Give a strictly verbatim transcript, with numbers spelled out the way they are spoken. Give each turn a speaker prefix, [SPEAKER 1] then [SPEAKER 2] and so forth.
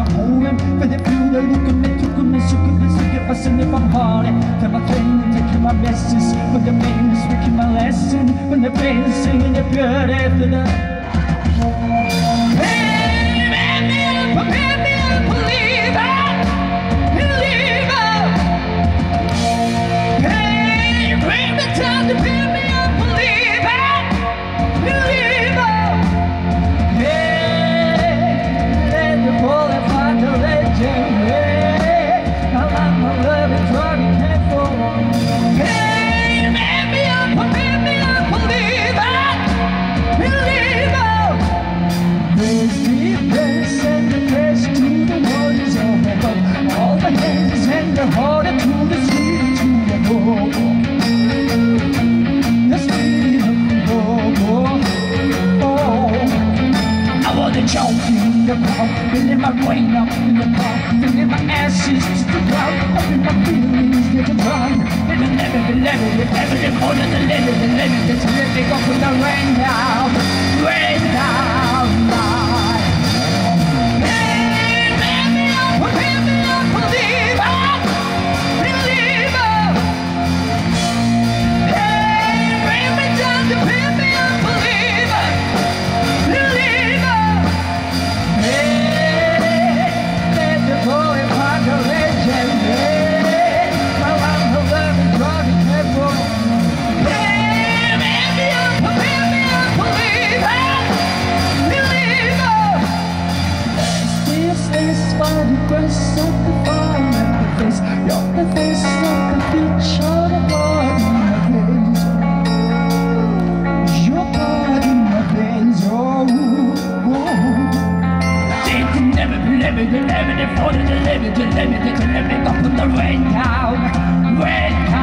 [SPEAKER 1] poem for the few that look at me, took me, shook me, sick it, was in it from heart. Tell my thing, taking my message, but the main speaking my lesson. When the pain singing the pure after the choking the crowd, feeling my brain up in the crowd, feeling my ashes to the ground, feeling my feelings get to drown. And the level, the level, the level, the more than the level, the level, the level, they go from the rain down, rain down, down. Hey, pick me up, pick me up, believer, believer. Hey, bring me down to pick me up, believer, believer. Grace of the fire and the face, you're the face like a picture of blood in my veins. Your blood in my veins, oh, oh. Take the never, the never, the never, the never, the never, the never, the never, the never, the never, the never, the never, the never, the never, the never,